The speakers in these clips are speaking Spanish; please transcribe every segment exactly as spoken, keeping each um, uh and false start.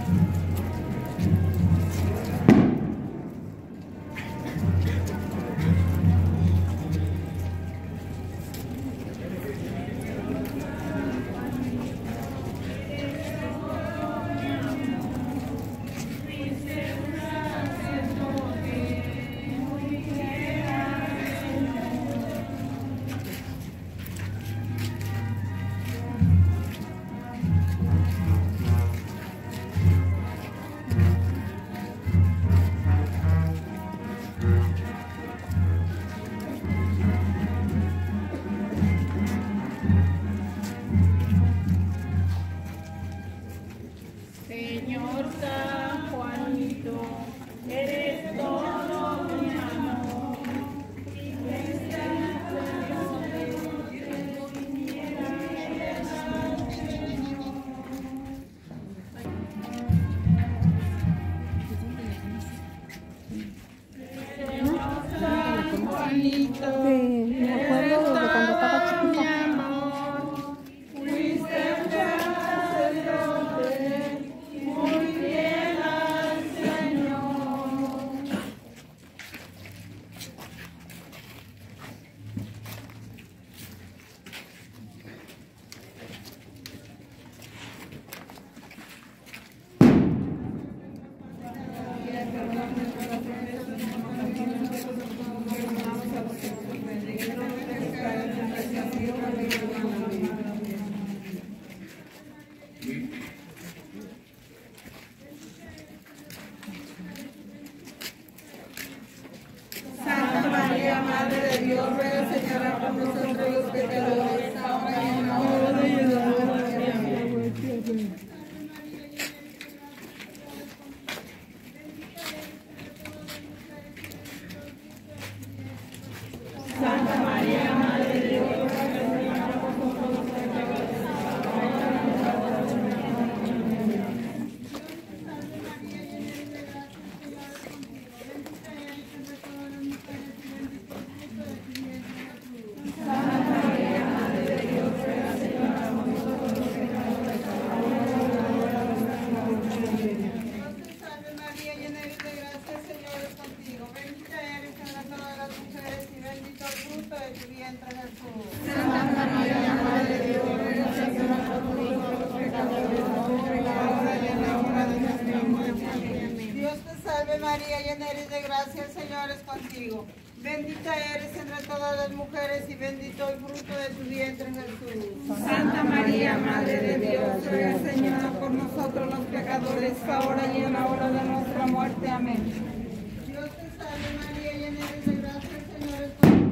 María, llena eres de gracia, el Señor es contigo. Bendita eres entre todas las mujeres y bendito el fruto de tu vientre, Jesús. Santa María, Madre de Dios, ruega, Señora, por nosotros los pecadores, ahora y en la hora de nuestra muerte. Amén. Dios te salve María, llena eres de gracia, el Señor es contigo.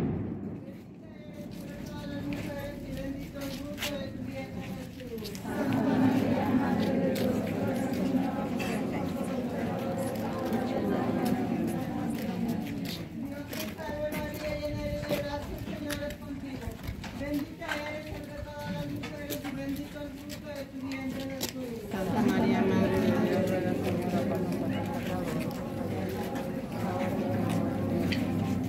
Bendita eres entre todas las mujeres y bendito el fruto de tu vientre, Jesús. Santa María, Madre de Dios, ruega, Señora, por nosotros. Bendita eres entre todas las mujeres y bendito el fruto de tu vientre, Jesús. Santa María, Madre de Dios, ruega, Señora, por nosotros.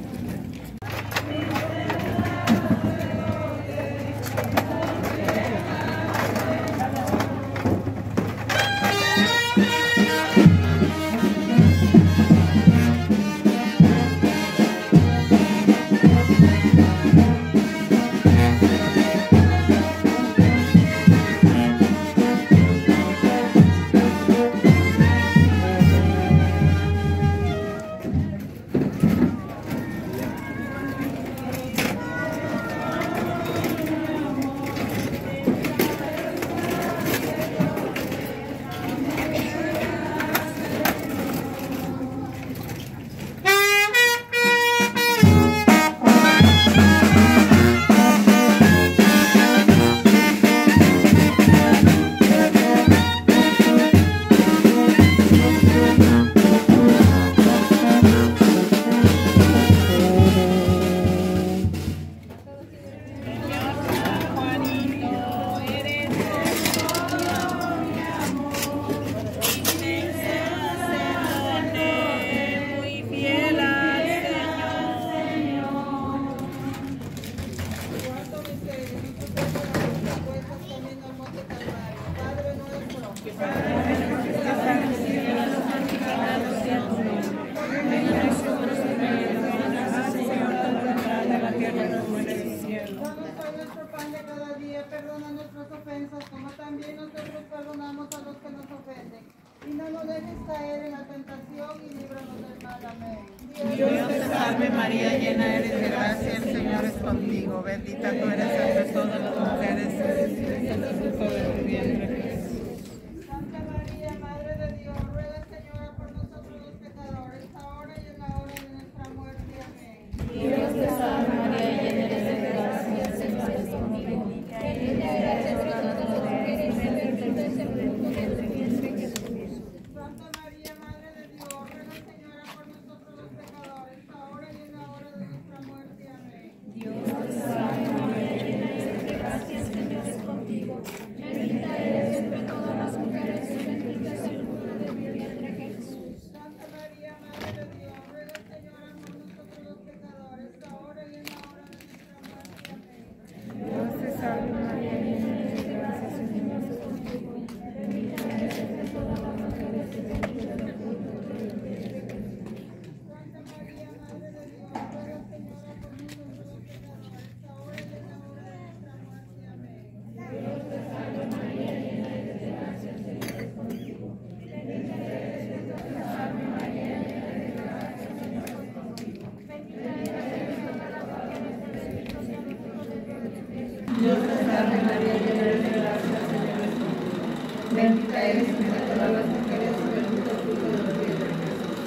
perdona nuestras ofensas, como también nosotros perdonamos a los que nos ofenden. Y no nos dejes caer en la tentación y líbranos del mal. Amén. Dios te salve María, llena eres de gracia, el Señor es contigo. Bendita tú eres entre todas las mujeres, y bendito es el fruto de tu vientre, Jesús. Santa María, Madre de Dios, ruega, Señora, por nosotros los pecadores, ahora y en la hora de nuestra muerte. Amén. Dios te salve María, llena eres de gracia, el Señor es contigo. Bendita eres entre todas las mujeres, y bendito es el fruto de tu vientre, Jesús. Santa María, Madre de Dios, ruega, Señora, por nosotros los pecadores, ahora y en la hora de nuestra muerte. Amén. Dios te salve María, llena eres de gracia, el Señor es contigo. Bendita eres entre todas las mujeres, y bendito es el fruto de tu vientre, Jesús. Santa María, Madre de Dios, ruega, Señora, por nosotros los pecadores, ahora y en la hora de nuestra muerte. Amén. Dios te salve María, llena eres de gracia, el Señor es contigo. Bendita eres entre todas las mujeres, y bendito es el fruto de tu vientre, Jesús. Santa María, Madre de Dios, ruega, Señora, por nosotros los pecadores, ahora y en la hora de nuestra muerte. Amén. Dios te salve María, llena eres de gracia, el Señor es contigo. Bendita eres entre todas las Salve María, llena eres de gracia, el Señor es contigo. Bendita eres entre todas las mujeres, y bendito sea el fruto de tu vientre. Dios te salve María, llena eres de gracia, el Señor es contigo. Bendita eres entre todas las mujeres, y bendito es el fruto de tu vientre, Jesús.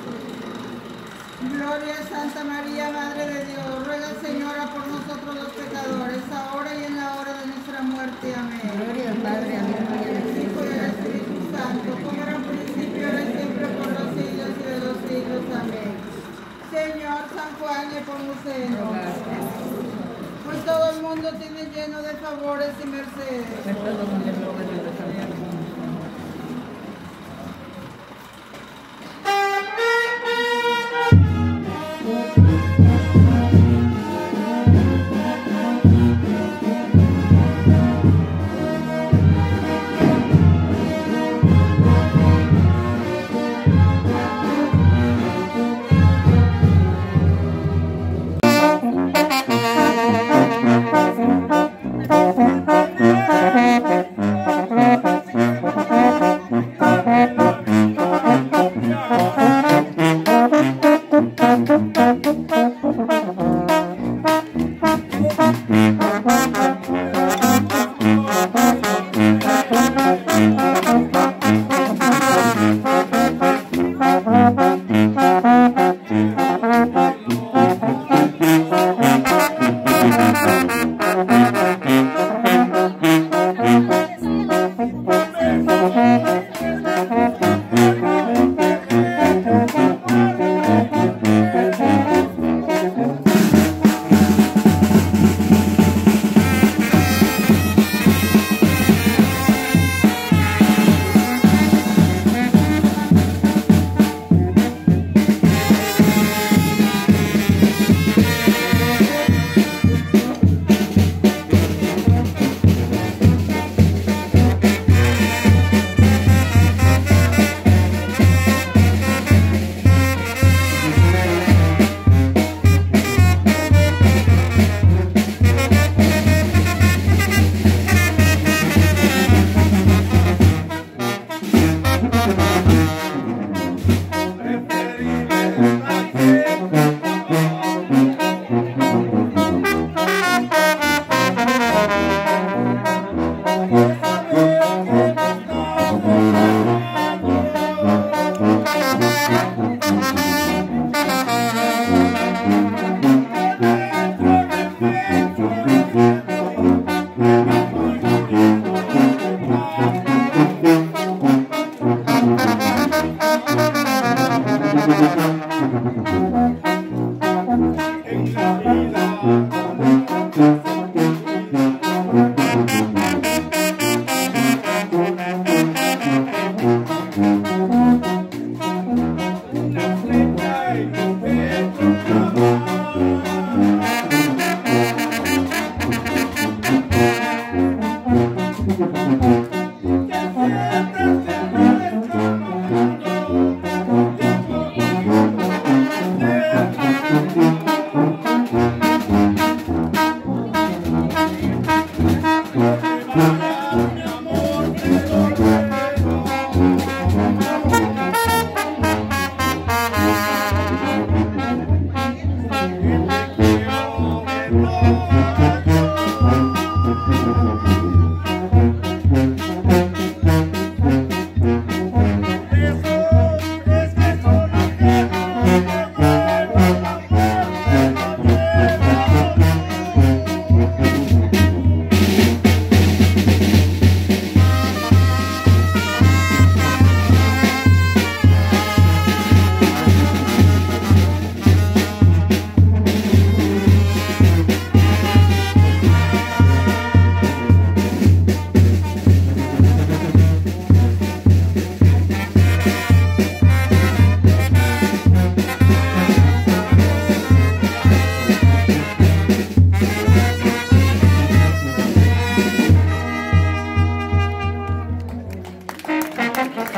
Gloria a Santa María, Madre de Dios, ruega, Señora, por nosotros los pecadores, ahora y en la hora de nuestra muerte. Amén. Gloria al Padre, al Hijo y al Hijo Espíritu y al Santo. Espíritu Santo, como era un principio, ahora y siempre, por los siglos y de los siglos. Amén. Señor San Juan Nepomuceno, hoy todo el mundo tiene lleno de favores y mercedes. Recuerdo con el nombre de la Santa María. Amén.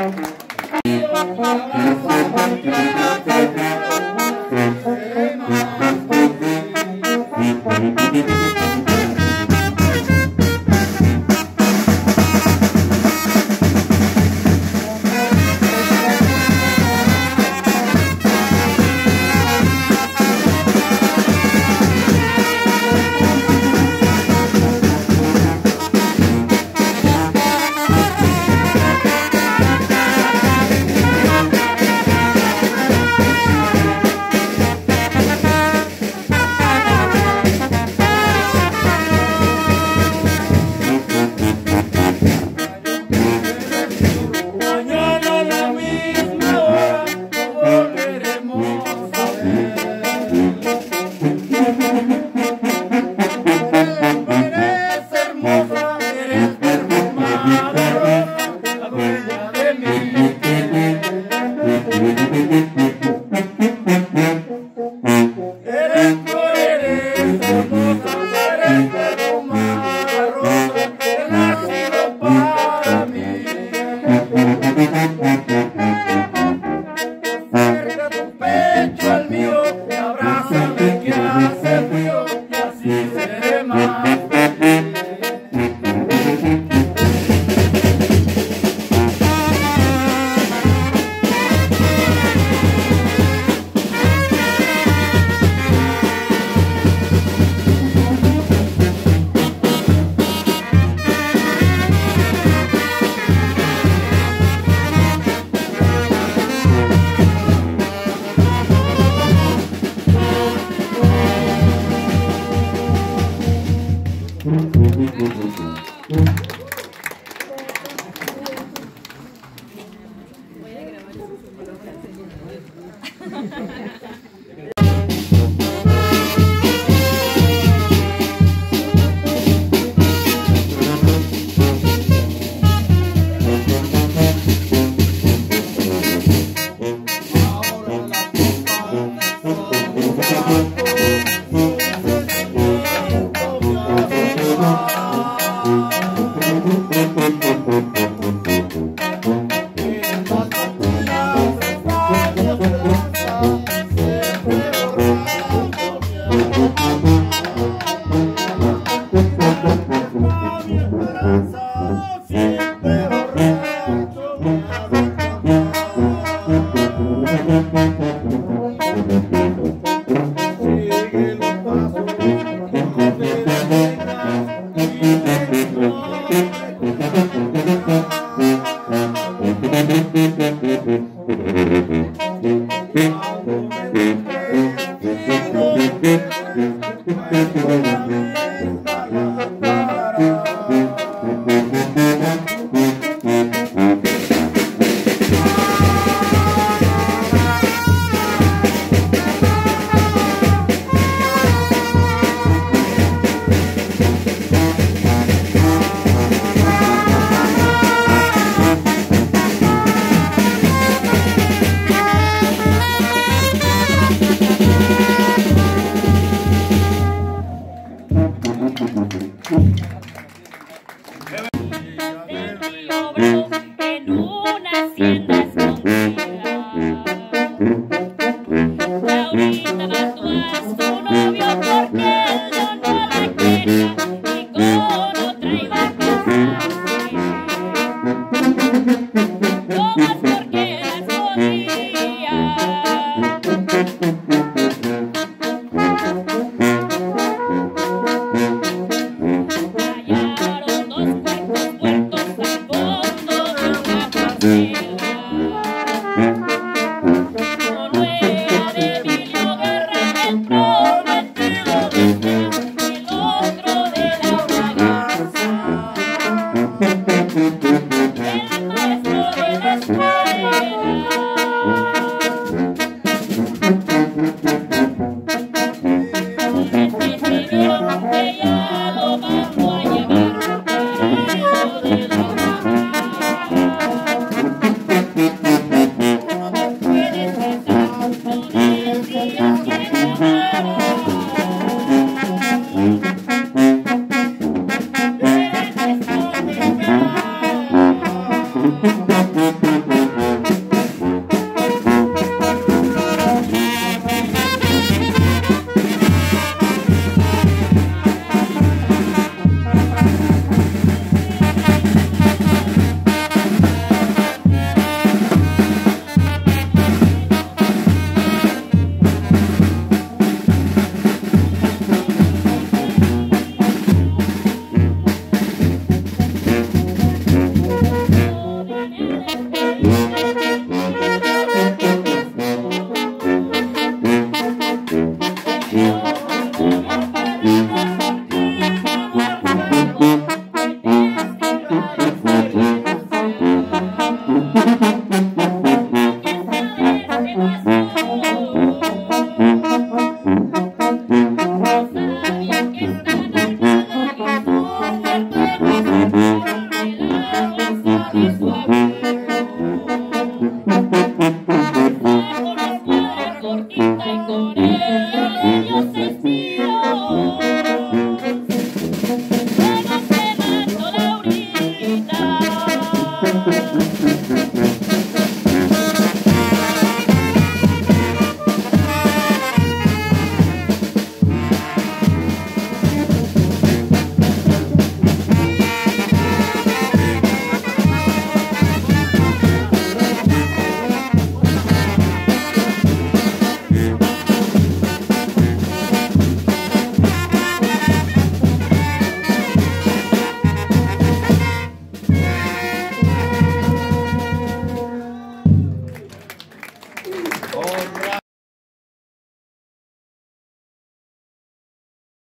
El maestro de la escuela.